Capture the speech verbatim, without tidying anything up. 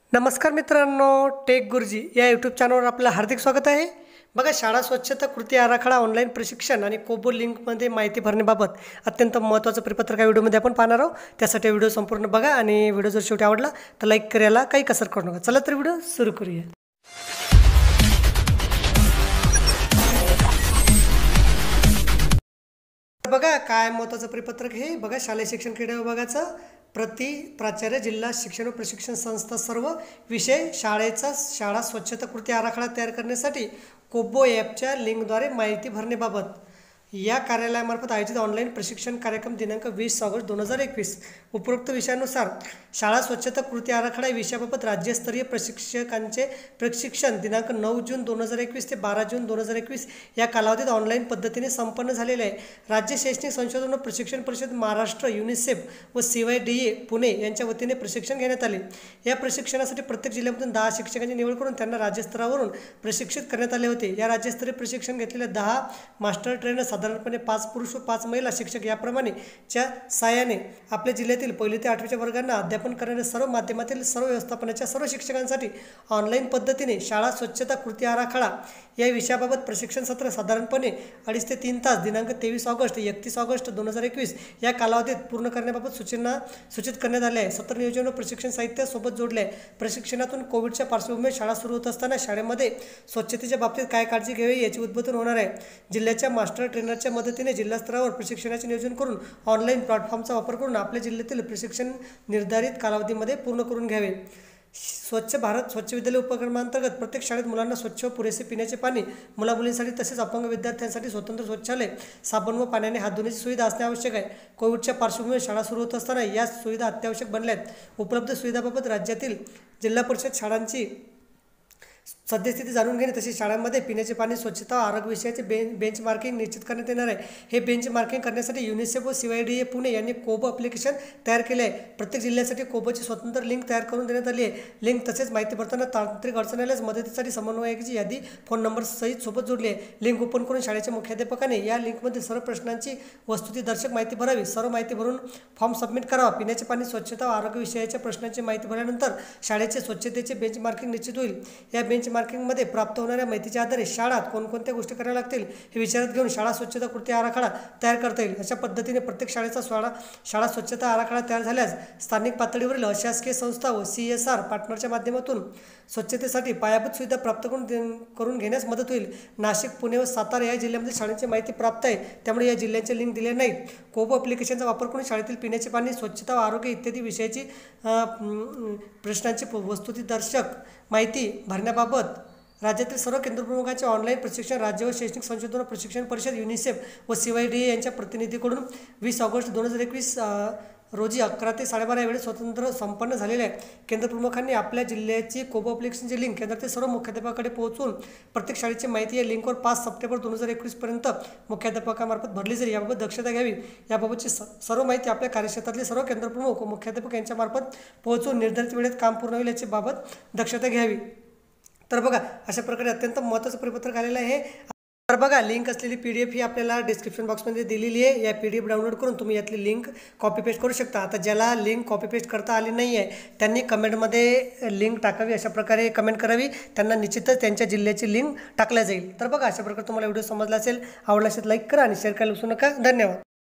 नमस्कार मित्रांनो, टेक गुरुजी या यूट्यूब चॅनलवर आपलं हार्दिक स्वागत आहे। बघा, शाळा स्वच्छता कृती आराखडा ऑनलाईन प्रशिक्षण आणि कोबो लिंकमध्ये माहिती भरण्याबाबत अत्यंत महत्त्वाचं परिपत्रक या व्हिडिओमध्ये आपण पाहणार आहोत। त्यासाठी व्हिडिओ संपूर्ण बघा आणि व्हिडिओ जर शेवटी आवडला तर लाईक करायला काही कसर करू नका। चला तर व्हिडिओ सुरू करूया। बघा काय महत्त्वाचं परिपत्रक हे बघा, शालेय शिक्षण क्रीडा विभागाचं प्रति प्राचार्य जिल्हा शिक्षण व प्रशिक्षण संस्था सर्व विषय शाळेचा शाळा स्वच्छता कृती आराखडा तयार करण्यासाठी कोबो ॲपच्या लिंकद्वारे माहिती भरण्याबाबत या कार्यालयामार्फत आयोजित ऑनलाईन प्रशिक्षण कार्यक्रम दिनांक वीस ऑगस्ट दोन हजार एकवीस उपरोक्त विषयानुसार शाळा स्वच्छता कृती आराखडा विषयाबाबत राज्यस्तरीय प्रशिक्षकांचे प्रशिक्षण दिनांक नऊ जून दोन हजार एकवीस ते बारा जून दोन हजार एकवीस या कालावधीत ऑनलाईन पद्धतीने संपन्न झालेले आहे। राज्य शैक्षणिक संशोधन व प्रशिक्षण परिषद महाराष्ट्र, युनिसेफ व C Y D A Pune यांच्या वतीने प्रशिक्षण घेण्यात आले। या प्रशिक्षणासाठी प्रत्येक जिल्ह्यामधून दहा शिक्षकांची निवड करून त्यांना राज्यस्तरावरून प्रशिक्षित करण्यात आले होते। या राज्यस्तरीय प्रशिक्षण घेतलेल्या दहा मास्टर ट्रेनर साधारणपणे पाच पुरुष व पाच महिला शिक्षक याप्रमाणे च्या साहाय्याने आपल्या जिल्ह्यातील पहिली ते आठवीच्या वर्गांना अध्यापन करणाऱ्या सर्व माध्यमातील सर्व व्यवस्थापनाच्या सर्व शिक्षकांसाठी ऑनलाईन पद्धतीने शाळा स्वच्छता कृती आराखडा या विषयाबाबत प्रशिक्षण सत्र साधारणपणे अडीच ते तीन तास दिनांक तेवीस ऑगस्ट ते एकतीस ऑगस्ट दोन हजार एकवीस या कालावधीत पूर्ण करण्याबाबत सूचना सूचित करण्यात आल्या आहे। सत्र नियोजन व प्रशिक्षण साहित्य सोबत जोडले आहे। प्रशिक्षणातून कोविडच्या पार्श्वभूमीवर शाळा सुरू होत असताना शाळेमध्ये स्वच्छतेच्या बाबतीत काय काळजी घ्यावी याचे उद्बोधन होणार आहे। जिल्ह्याच्या मास्टर ट्रेनरच्या मदतीने जिल्हा स्तरावर प्रशिक्षणाचे नियोजन करून ऑनलाईन प्लॅटफॉर्मचा वापर करून आपल्या जिल्ह्यातील प्रशिक्षण निर्धारित कालावधीमध्ये पूर्ण करून घ्यावे। स्वच्छ भारत स्वच्छ विद्यालय उपक्रमांतर्गत प्रत्येक शाळेत मुलांना स्वच्छ व पुरेसे पिण्याचे पाणी, मुलामुलींसाठी तसेच अपंग विद्यार्थ्यांसाठी स्वतंत्र शौचालय, साबण व पाण्याने हात धुण्याची सुविधा असणे आवश्यक आहे। कोविडच्या पार्श्वभूमीवर शाळा सुरू होत असताना या सुविधा अत्यावश्यक बनल्या आहेत। उपलब्ध सुविधाबाबत राज्यातील जिल्हा परिषद शाळांची सद्यस्थिती जाणून घेणे तसेच शाळांमध्ये पिण्याचे पाणी, स्वच्छता व आरोग्य विषयाचे बे बेंच मार्किंग निश्चित करण्यात येणार आहे। हे बेंच मार्किंग करण्यासाठी युनिसेफ व C Y D A Pune यांनी कोबो ॲप्लिकेशन तयार केले आहे। प्रत्येक जिल्ह्यासाठी कोबोची स्वतंत्र लिंक तयार करून देण्यात आली आहे। लिंक तसेच माहिती भरताना तांत्रिक अडचण आल्यास मदतीसाठी समन्वयकाची यादी फोन नंबर सहित सोबत जोडली आहे। लिंक ओपन करून शाळेच्या मुख्याध्यापकाने या लिंकमध्ये सर्व प्रश्नांची वस्तुस्थितीदर्शक माहिती भरावी। सर्व माहिती भरून फॉर्म सबमिट करावा। पिण्याचे पाणी, स्वच्छता व आरोग्य विषयाच्या प्रश्नांची माहिती भरल्यानंतर शाळेचे स्वच्छतेचे बेंच मार्किंग निश्चित होईल। या बेंच मार्किंगमध्ये प्राप्त होणाऱ्या माहितीच्या आधारे शाळेत कोणकोणत्या गोष्टी कराव्या लागतील हे विचारात घेऊन शाळा स्वच्छता कृती आराखडा तयार करता येईल। अशा पद्धतीने प्रत्येक शाळेचा शाळा शाळा स्वच्छता आराखडा तयार झाल्यास स्थानिक पातळीवरील अशासकीय संस्था व सी एस आर पार्टनरच्या माध्यमातून स्वच्छतेसाठी पायाभूत सुविधा प्राप्त करून करून घेण्यास मदत होईल। नाशिक, पुणे व सातारा या जिल्ह्यांमध्ये शाळांची माहिती प्राप्त आहे, त्यामुळे या जिल्ह्यांचे लिंक दिले नाहीत। कोबो ॲप्लिकेशनचा वापर करून शाळेतील पिण्याचे पाणी, स्वच्छता व आरोग्य इत्यादी विषयाची प्रश्नांची वस्तुस्थितीदर्शक माहिती भरण्याबाबत राज्यातील सर्व केंद्रप्रमुखांचे ऑनलाईन प्रशिक्षण राज्य व शैक्षणिक संशोधन व प्रशिक्षण परिषद, युनिसेफ व सी वाय डी ए यांच्या प्रतिनिधीकडून वीस ऑगस्ट दोन हजार एकवीस रोजी अकरा ते साडेबारा यावेळी स्वतंत्र संपन्न झालेले आहे। केंद्रप्रमुखांनी आपल्या जिल्ह्याची कोबो ॲप्लिकेशनची लिंक केंद्रातील सर्व मुख्याध्यापकाकडे पोहोचून प्रत्येक शाळेची माहिती या लिंकवर पाच सप्टेंबर दोन हजार एकवीसपर्यंत मुख्याध्यापकामार्फत भरली जाईल, याबाबत दक्षता घ्यावी। याबाबतची सर्व माहिती आपल्या कार्यक्षेत्रातले सर्व केंद्रप्रमुख व मुख्याध्यापक यांच्यामार्फत पोहोचून निर्धारित वेळेत काम पूर्ण होईल याची बाबत दक्षता घ्यावी। तर बघा, अशा प्रकारे अत्यंत महत्त्वाचं परिपत्रक आलेलं आहे। तर बघा, लिंक असलेली पी डी एफ ही आपल्याला डिस्क्रिप्शन बॉक्समध्ये दिलेली आहे। या पी डी एफ डाउनलोड करून तुम्ही यातली लिंक कॉपी पेस्ट करू शकता। आता ज्याला लिंक कॉपी पेस्ट करता आली नाही आहे त्यांनी कमेंटमध्ये लिंक टाकावी, अशा प्रकारे कमेंट करावी, त्यांना निश्चितच त्यांच्या जिल्ह्याची लिंक टाकल्या जाईल। तर बघा, अशा प्रकारे तुम्हाला व्हिडिओ समजला असेल, आवडला असेल लाईक करा आणि शेअर करायला विसरू नका। धन्यवाद।